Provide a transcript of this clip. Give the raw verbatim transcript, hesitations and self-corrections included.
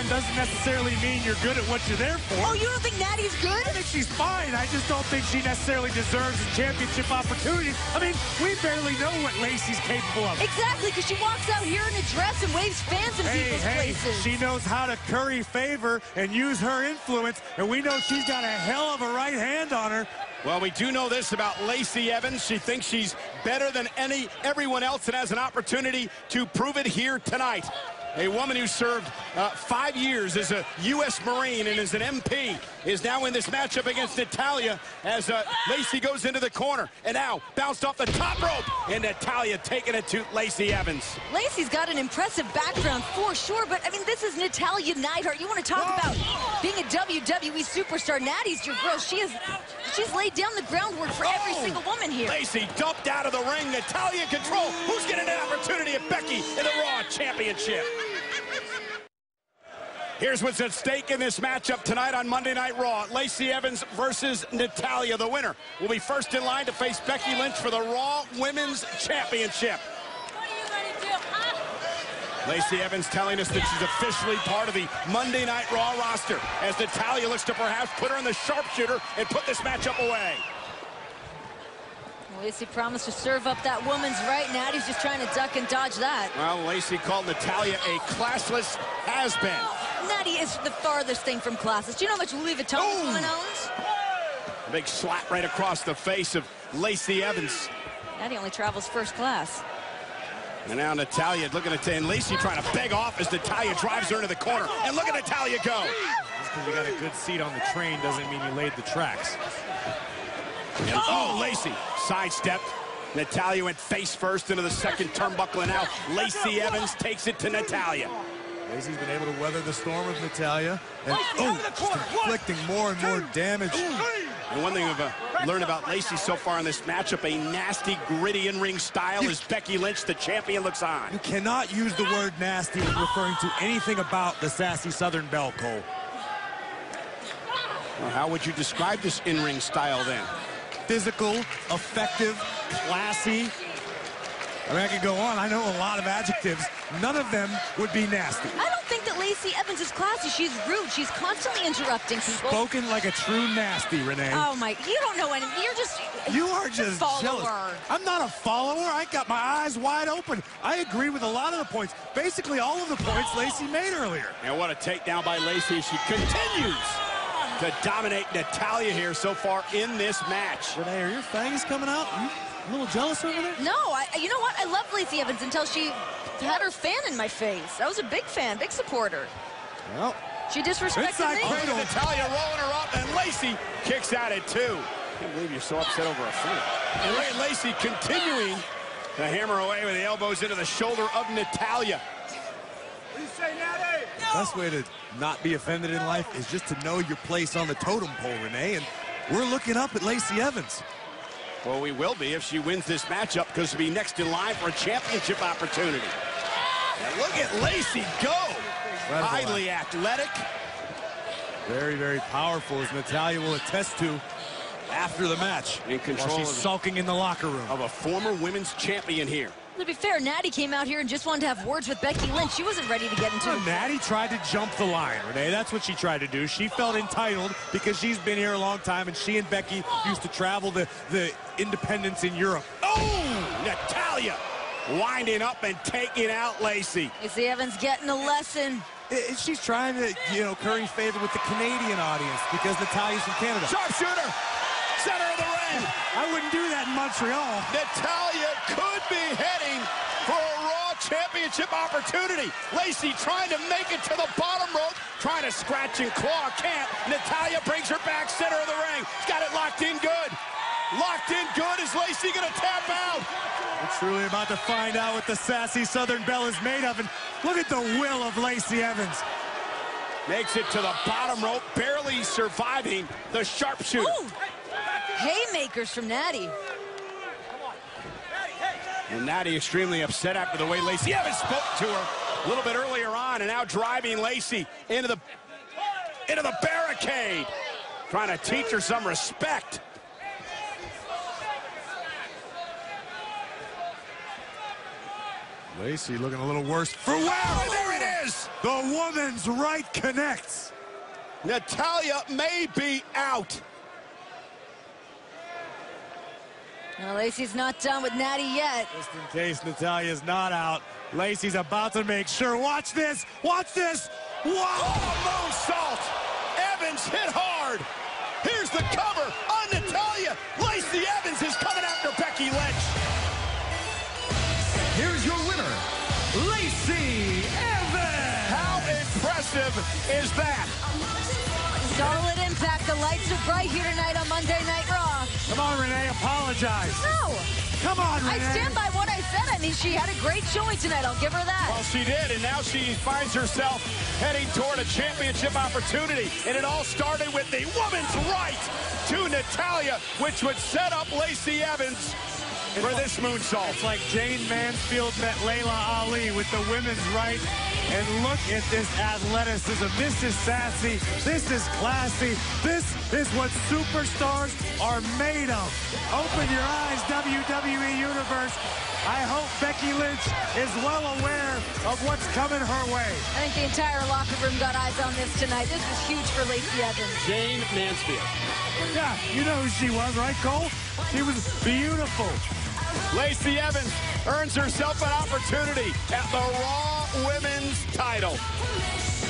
doesn't necessarily mean you're good at what you're there for. Oh, you don't think Natty's good? I think she's fine. I just don't think she necessarily deserves a championship opportunity. I mean, we barely know what Lacey's capable of. Exactly, because she walks out here in a dress and waves fans in Hey, people's hey, places. she knows how to curry favor and use her influence, and we know she's got a hell of a right hand on her. Well, we do know this about Lacey Evans. She thinks she's better than any everyone else and has an opportunity to prove it here tonight. A woman who served uh, five years as a U S Marine and as an M P is now in this matchup against Natalya as uh, Lacey goes into the corner. And now bounced off the top rope, and Natalya taking it to Lacey Evans. Lacey's got an impressive background for sure, but I mean, this is Natalya Neidhart. You want to talk Whoa. about being a W W E superstar? Natty's your girl. She is, she's laid down the groundwork for every Oh. single woman here. Lacey dumped out of the ring. Natalya in control. Who's getting an opportunity at Becky in the Raw Championship? Here's what's at stake in this matchup tonight on Monday Night Raw. Lacey Evans versus Natalya. The winner will be first in line to face Becky Lynch for the Raw Women's Championship. What are you going to do, huh? Lacey Evans telling us that she's officially part of the Monday Night Raw roster as Natalya looks to perhaps put her in the sharpshooter and put this matchup away. Lacey promised to serve up that woman's right. Natty's just trying to duck and dodge that. Well, Lacey called Natalya a classless has-been. Natty is the farthest thing from classes. Do you know how much Louis Vuitton this woman owns? A big slap right across the face of Lacey Evans. Natty only travels first class. And now Natalya looking at and Lacey trying to beg off as Natalya drives her into the corner. And look at Natalya go. Just because you got a good seat on the train doesn't mean you laid the tracks. And, oh, Lacey sidestepped. Natalya went face first into the second turnbuckle, and now Lacey Evans takes it to Natalya. Lacey's been able to weather the storm with Natalya. And, oh, just inflicting more and more damage. And one thing we've uh, learned about Lacey so far in this matchup, a nasty, gritty in-ring style as Becky Lynch, the champion, looks on. You cannot use the word nasty when referring to anything about the sassy Southern Belle, Cole. Well, how would you describe this in-ring style then? Physical, effective, classy. I mean, I could go on. I know a lot of adjectives. None of them would be nasty. I don't think that Lacey Evans is classy. She's rude. She's constantly interrupting people. Spoken like a true nasty, Renee. Oh, my. You don't know anything. You're just... You are just follower. jealous. I'm not a follower. I got my eyes wide open. I agree with a lot of the points. Basically, all of the points Lacey made earlier. And what a takedown by Lacey. She continues to dominate Natalya here so far in this match. Renee, are your fangs coming out? Are you a little jealous over there? No, I, you know what? I love Lacey Evans until she had her fan in my face. I was a big fan, big supporter. Well, She disrespected inside me. cradle. Natalya rolling her up, and Lacey kicks out at two. I can't believe you're so upset over a fight. And look at Lacey continuing to hammer away with the elbows into the shoulder of Natalya. What do you say, Natty? The best way to not be offended in life is just to know your place on the totem pole, Renee, and we're looking up at Lacey Evans. Well, we will be if she wins this matchup, because she'll be next in line for a championship opportunity. And look at Lacey go. Incredible. Highly athletic. Very, very powerful, as Natalya will attest to after the match. In control while she's of, sulking in the locker room. of a former women's champion here. To be fair, Natty came out here and just wanted to have words with Becky Lynch. She wasn't ready to get into it. Natty tried to jump the line, Renee. That's what she tried to do. She felt entitled because she's been here a long time, and she and Becky used to travel the, the independents in Europe. Oh, Natalya winding up and taking out Lacey. Lacey Evans getting a lesson. I- She's trying to, you know, curry favor with the Canadian audience because Natalya's from Canada. Sharpshooter, center of the ring. I wouldn't do that in Montreal. Natalya could be heading for a Raw Championship opportunity. Lacey trying to make it to the bottom rope, trying to scratch and claw, can't. Natalya brings her back, center of the ring. She's got it locked in good. Locked in good. Is Lacey going to tap out? We're truly about to find out what the sassy Southern Belle is made of, and look at the will of Lacey Evans. Makes it to the bottom rope, barely surviving the sharpshooter. Ooh. Haymakers from Natty. And Natty extremely upset after the way Lacey Evans spoke to her a little bit earlier on, and now driving Lacey into the into the barricade, trying to teach her some respect. Lacey looking a little worse for wear. Oh, there it is. The woman's right connects. Natalya may be out. Well, Lacey's not done with Natty yet. Just in case Natalya's not out, Lacey's about to make sure. Watch this. Watch this. Wow. Oh, moonsault. Evans hit hard. Here's the cover on Natalya. Lacey Evans is coming after Becky Lynch. Here's your winner, Lacey Evans. How impressive is that? Solid impact. The lights are bright here tonight on Monday Night Raw. Come on, Renee, apologize. No. Come on, Renee. I stand by what I said. I mean, she had a great showing tonight. I'll give her that. Well, she did, and now she finds herself heading toward a championship opportunity. And it all started with the woman's right to Natalya, which would set up Lacey Evans for this moonsault. It's like Jane Mansfield met Layla Ali with the women's right. And look at this athleticism. This is sassy. This is classy. This is what superstars are made of. Open your eyes, W W E Universe. I hope Becky Lynch is well aware of what's coming her way. I think the entire locker room got eyes on this tonight. This was huge for Lacey Evans. Jane Mansfield. Yeah, you know who she was, right, Cole? She was beautiful. Lacey Evans earns herself an opportunity at the Raw Women's title.